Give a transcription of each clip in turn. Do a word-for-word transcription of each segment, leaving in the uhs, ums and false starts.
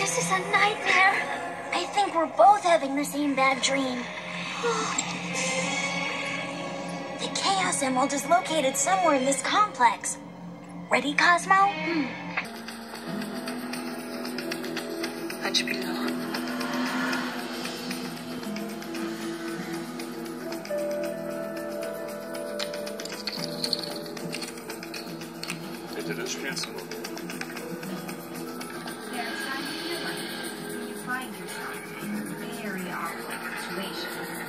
This is a nightmare. I think we're both having the same bad dream. The Chaos Emerald is located somewhere in this complex. Ready, Cosmo? Hmm. Much below. Это расчувствовал. Find yourself in a very awkward situation.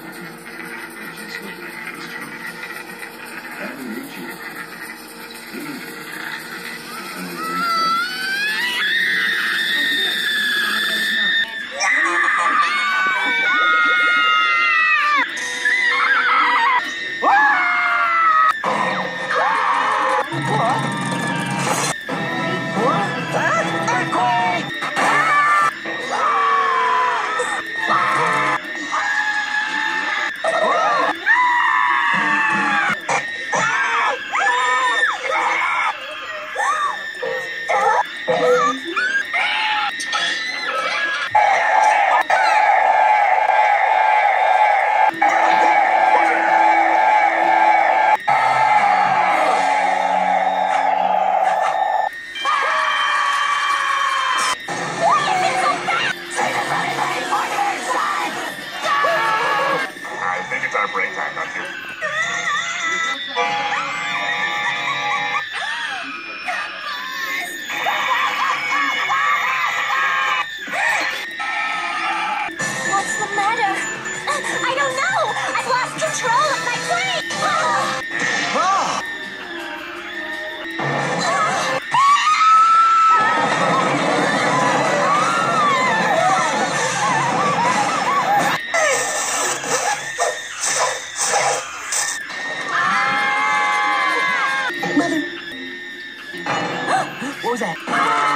What was that?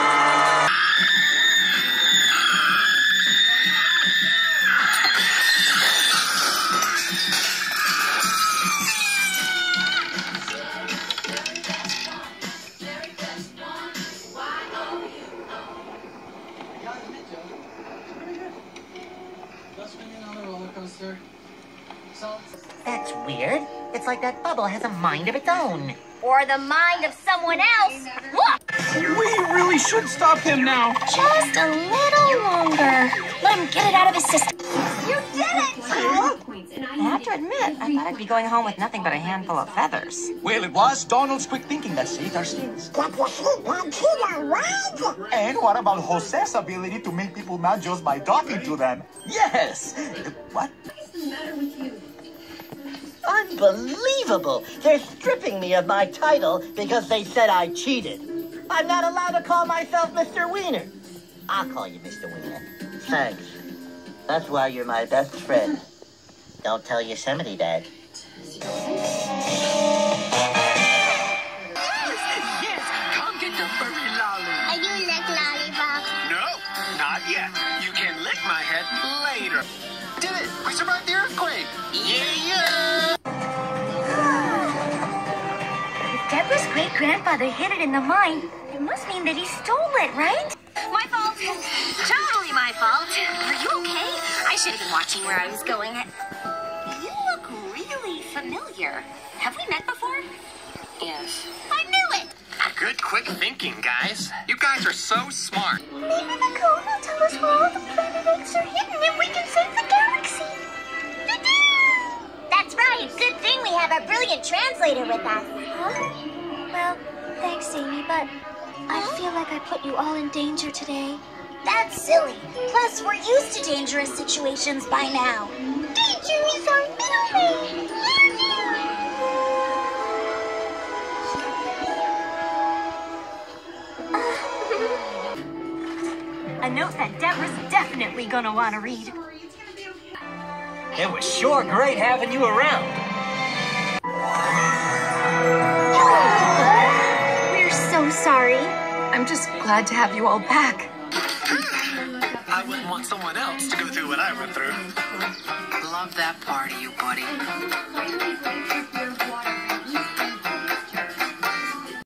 That's weird. It's like that bubble has a mind of its own. Or the mind of someone else. Look! We really should stop him now. Just a little longer. Let him get it out of his system. You did it! I have to admit, I thought I'd be going home with nothing but a handful of feathers. Well, it was Donald's quick thinking that saved our skins. And what about Jose's ability to make people mad just by talking to them? Yes! What? What's the matter with you? Unbelievable! They're stripping me of my title because they said I cheated. I'm not allowed to call myself Mister Wiener. I'll call you Mister Wiener. Thanks. That's why you're my best friend. Don't tell Yosemite, Dad. Yes! Come get the furry lolly. Are you lick lollipop? No, not yet. You can lick my head later. Did it! We survived the earthquake! Yeah, yeah! If Deborah's great-grandfather hid it in the mine, it must mean that he stole it, right? My fault. Totally my fault. Are you okay? I should have been watching where I was going. You look really familiar. Have we met before? Yes. I knew it! Good quick thinking, guys. You guys are so smart. Maybe the code will tell us where all the planet eggs are hidden and we can save the galaxy. That's right. Good thing we have our brilliant translator with us. Huh? Well, thanks, Amy, but I feel like I put you all in danger today. That's silly. Plus, we're used to dangerous situations by now. Danger is our middle name. A note that Deborah's definitely gonna want to read. It was sure great having you around. We're so sorry. I'm just glad to have you all back. I wouldn't want someone else to go through what I went through. Love that part of you, buddy.